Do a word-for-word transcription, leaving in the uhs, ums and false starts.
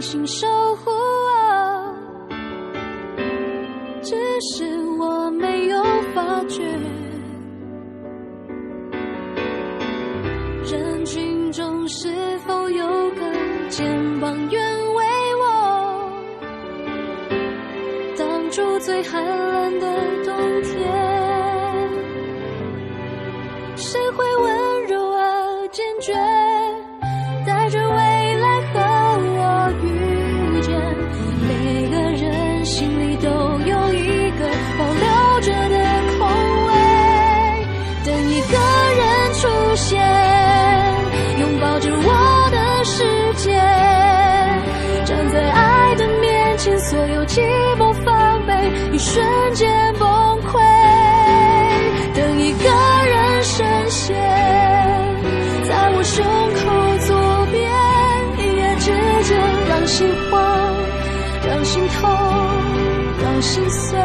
心守护我，只是我没有发觉。人群中是否有个肩膀愿为我挡住最寒冷的冬天？谁会温柔而坚决，带着未来和我遇见？每个人心里都有一个保留着的空位，等一个人出现，拥抱着我的世界，站在爱的面前，所有寂寞防备一瞬间崩溃，等一个人深陷在我胸口左边，一夜之间让心慌，让心痛，让心碎。